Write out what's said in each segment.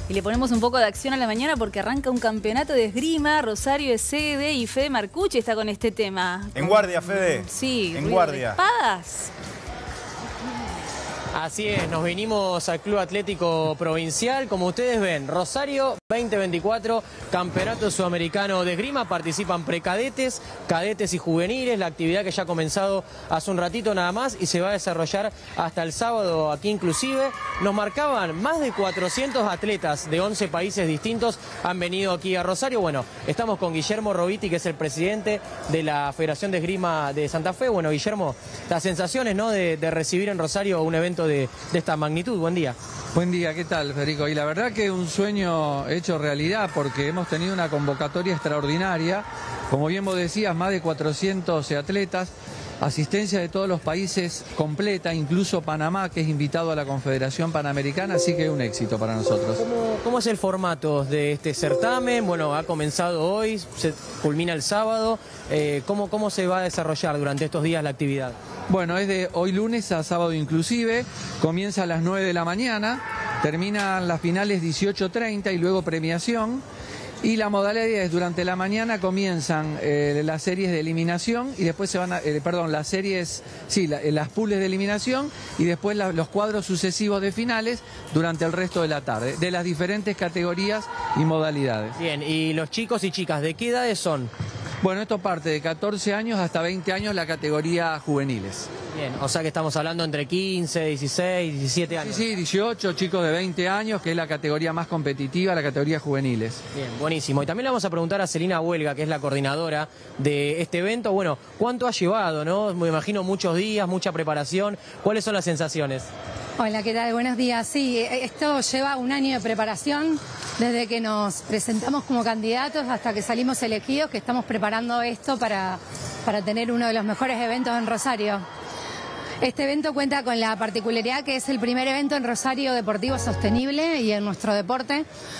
Y le ponemos un poco de acción a la mañana porque arranca un campeonato de esgrima. Rosario es sede y Fede Marcucci está con este tema. En guardia, Fede. Sí, en guardia. De espadas. Así es, nos vinimos al Club Atlético Provincial. Como ustedes ven, Rosario 2024, Campeonato Sudamericano de Esgrima. Participan precadetes, cadetes y juveniles. La actividad que ya ha comenzado hace un ratito nada más y se va a desarrollar hasta el sábado aquí inclusive. Nos marcaban más de 400 atletas de 11 países distintos han venido aquí a Rosario. Bueno, estamos con Guillermo Roviti, que es el presidente de la Federación de Esgrima de Santa Fe. Bueno, Guillermo, las sensaciones, ¿no?, de recibir en Rosario un evento de esta magnitud. Buen día. Buen día, ¿qué tal, Federico? Y la verdad que un sueño hecho realidad, porque hemos tenido una convocatoria extraordinaria. Como bien vos decías, más de 400 atletas, asistencia de todos los países completa, incluso Panamá, que es invitado a la Confederación Panamericana, así que es un éxito para nosotros. ¿Cómo es el formato de este certamen? Bueno, ha comenzado hoy, se culmina el sábado. ¿Cómo se va a desarrollar durante estos días la actividad? Bueno, es de hoy lunes a sábado inclusive, comienza a las 9 de la mañana, terminan las finales 18:30 y luego premiación. Y la modalidad es, durante la mañana comienzan las series de eliminación y después se van a, las series, sí, las pools de eliminación y después los cuadros sucesivos de finales durante el resto de la tarde, de las diferentes categorías y modalidades. Bien, y los chicos y chicas, ¿de qué edades son? Bueno, esto parte de 14 años hasta 20 años la categoría juveniles. Bien, o sea que estamos hablando entre 15, 16, 17 años. Sí, 18, chicos de 20 años, que es la categoría más competitiva, la categoría juveniles. Bien, buenísimo. Y también le vamos a preguntar a Celina Huelga, que es la coordinadora de este evento. Bueno, ¿cuánto ha llevado, no? Me imagino muchos días, mucha preparación. ¿Cuáles son las sensaciones? Hola, ¿qué tal? Buenos días. Sí, esto lleva un año de preparación, desde que nos presentamos como candidatos hasta que salimos elegidos, que estamos preparando esto para tener uno de los mejores eventos en Rosario. Este evento cuenta con la particularidad que es el primer evento en Rosario deportivo sostenible y en nuestro deporte,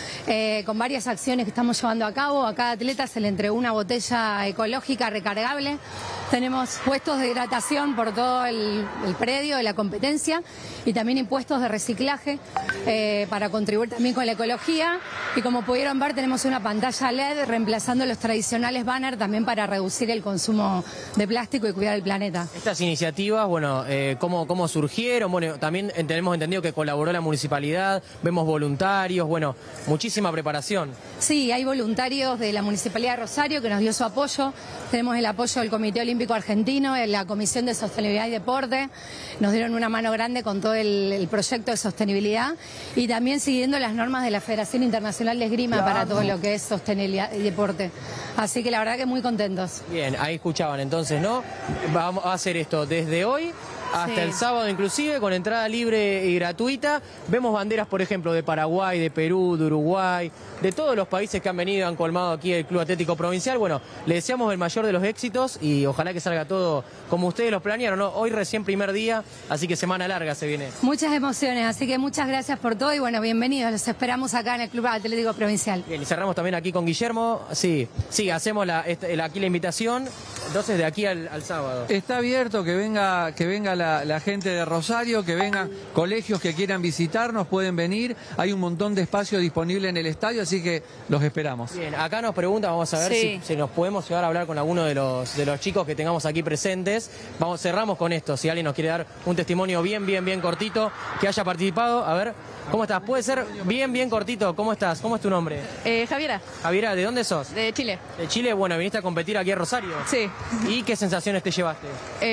con varias acciones que estamos llevando a cabo. A cada atleta se le entregó una botella ecológica recargable. Tenemos puestos de hidratación por todo el predio de la competencia y también impuestos de reciclaje para contribuir también con la ecología. Y como pudieron ver, tenemos una pantalla LED reemplazando los tradicionales banners también para reducir el consumo de plástico y cuidar el planeta. Estas iniciativas, bueno, ¿cómo surgieron? Bueno, también tenemos entendido que colaboró la municipalidad, vemos voluntarios, bueno, muchísima preparación. Sí, hay voluntarios de la Municipalidad de Rosario que nos dio su apoyo. Tenemos el apoyo del Comité Olímpico Argentino, en la Comisión de Sostenibilidad y Deporte. Nos dieron una mano grande con todo el proyecto de sostenibilidad y también siguiendo las normas de la Federación Internacional de Esgrima para todo lo que es sostenibilidad y deporte. Así que la verdad que muy contentos. Bien, ahí escuchaban entonces, ¿no? Vamos a hacer esto desde hoy hasta el sábado inclusive, con entrada libre y gratuita. Vemos banderas, por ejemplo, de Paraguay, de Perú, de Uruguay, de todos los países que han venido y han colmado aquí el Club Atlético Provincial. Bueno, le deseamos el mayor de los éxitos y ojalá que salga todo como ustedes lo planearon, ¿no? Hoy recién primer día, así que semana larga se viene. Muchas emociones, así que muchas gracias por todo y bueno, bienvenidos. Los esperamos acá en el Club Atlético Provincial. Bien, y cerramos también aquí con Guillermo. Sí, hacemos aquí la invitación, entonces de aquí al sábado. Está abierto, que venga la gente de Rosario, que vengan colegios que quieran visitarnos, pueden venir. Hay un montón de espacio disponible en el estadio, así que los esperamos. Bien, acá nos preguntan, vamos a ver si nos podemos llegar a hablar con alguno de los chicos que tengamos aquí presentes. Cerramos con esto, si alguien nos quiere dar un testimonio bien cortito, que haya participado. A ver, ¿cómo estás? Puede ser bien cortito. ¿Cómo estás? ¿Cómo es tu nombre? Javiera. Javiera, ¿de dónde sos? De Chile. ¿De Chile? Bueno, viniste a competir aquí a Rosario. Sí. ¿Y qué sensaciones te llevaste?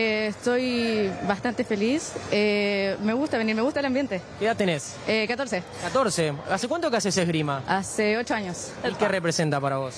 Estoy bastante feliz. Me gusta venir, me gusta el ambiente. ¿Qué edad tenés? 14. 14. ¿Hace cuánto que haces esgrima? Hace 8 años. ¿Y qué representa para vos?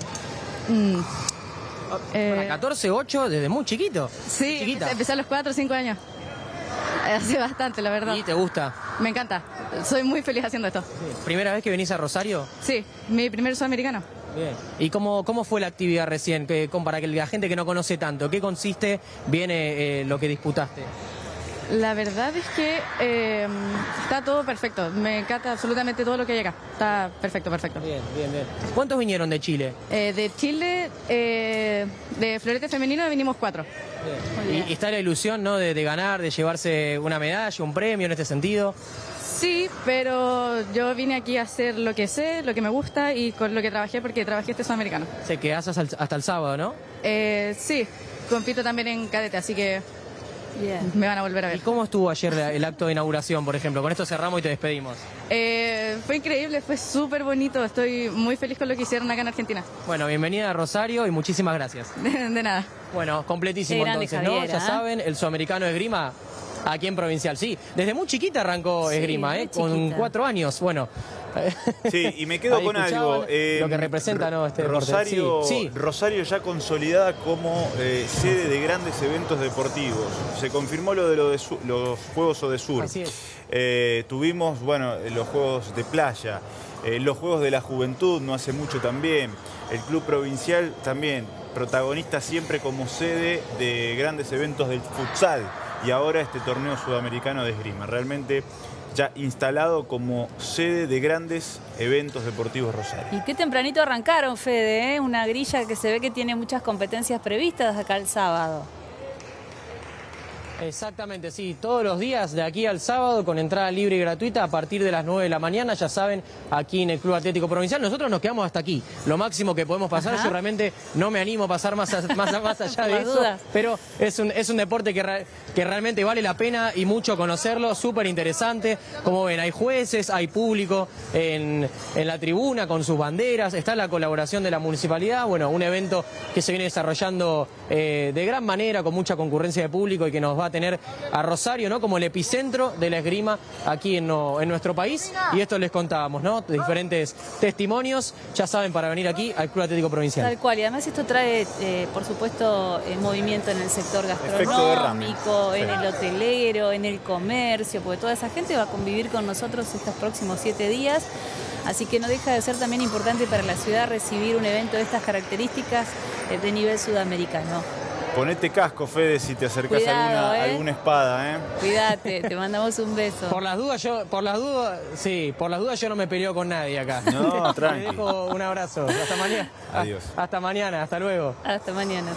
14, 8, desde muy chiquito. Sí, chiquita. Empecé a los 4 o 5 años. Hace bastante, la verdad. ¿Y te gusta? Me encanta. Soy muy feliz haciendo esto. Sí. ¿Primera vez que venís a Rosario? Sí, mi primer sudamericano. Bien. ¿Y cómo fue la actividad recién? Para que la gente que no conoce tanto, ¿qué consiste lo que disputaste? La verdad es que está todo perfecto. Me encanta absolutamente todo lo que hay acá. Está perfecto. Bien. ¿Cuántos vinieron de Chile? De Chile, de florete femenino vinimos 4. Y está la ilusión, ¿no?, de ganar, de llevarse una medalla, un premio en este sentido. Sí, pero yo vine aquí a hacer lo que sé, lo que me gusta y con lo que trabajé, porque trabajé este sudamericano. Se quedás hasta el sábado, ¿no? Sí, compito también en cadete, así que Bien. me van a volver a ¿Y ver. cómo estuvo ayer el acto de inauguración, por ejemplo? Con esto cerramos y te despedimos. Fue increíble, fue súper bonito. Estoy muy feliz con lo que hicieron acá en Argentina. Bueno, bienvenida a Rosario y muchísimas gracias. De nada. Bueno, completísimo Qué grande, entonces, ¿no? Javiera, Ya saben, el sudamericano de esgrima aquí en Provincial. Sí, desde muy chiquita arrancó Sí, esgrima, muy con chiquita. 4 años. Bueno. Sí, y me quedo Ahí con escuchaban algo. lo que representa, ¿no? Este deporte. Rosario, Sí. Rosario ya consolidada como sede de grandes eventos deportivos. Se confirmó lo de los Juegos Odesur. Así es. Tuvimos, bueno, los Juegos de Playa, los Juegos de la Juventud no hace mucho también. El Club Provincial también, protagonista siempre como sede de grandes eventos del futsal. Y ahora este torneo sudamericano de esgrima. Realmente ya instalado como sede de grandes eventos deportivos Rosario. Y qué tempranito arrancaron, Fede, ¿eh? Una grilla que se ve que tiene muchas competencias previstas acá el sábado. Exactamente, sí, todos los días de aquí al sábado con entrada libre y gratuita a partir de las 9 de la mañana, ya saben, aquí en el Club Atlético Provincial. Nosotros nos quedamos hasta aquí, lo máximo que podemos pasar. Ajá. Yo realmente no me animo a pasar más allá Por de las eso, dudas. pero es un deporte que realmente vale la pena y mucho conocerlo, súper interesante. Como ven, hay jueces, hay público en la tribuna con sus banderas, está la colaboración de la municipalidad, bueno, un evento que se viene desarrollando de gran manera, con mucha concurrencia de público y que nos va a tener a Rosario, ¿no? Como el epicentro de la esgrima aquí en nuestro país. Y esto les contábamos, ¿no? Diferentes testimonios, ya saben, para venir aquí al Club Atlético Provincial. Tal cual, y además esto trae, por supuesto, movimiento en el sector Efecto derrame. gastronómico, en Sí. el hotelero, en el comercio, porque toda esa gente va a convivir con nosotros estos próximos 7 días. Así que no deja de ser también importante para la ciudad recibir un evento de estas características de nivel sudamericano. Ponete casco, Fede, si te acercás Cuidado, a alguna espada, ¿eh? Cuídate, te mandamos un beso. Por las dudas yo no me peleo con nadie acá. No, Te tranqui. dejo un abrazo. Hasta mañana. Adiós. Hasta mañana, hasta luego. Hasta mañana.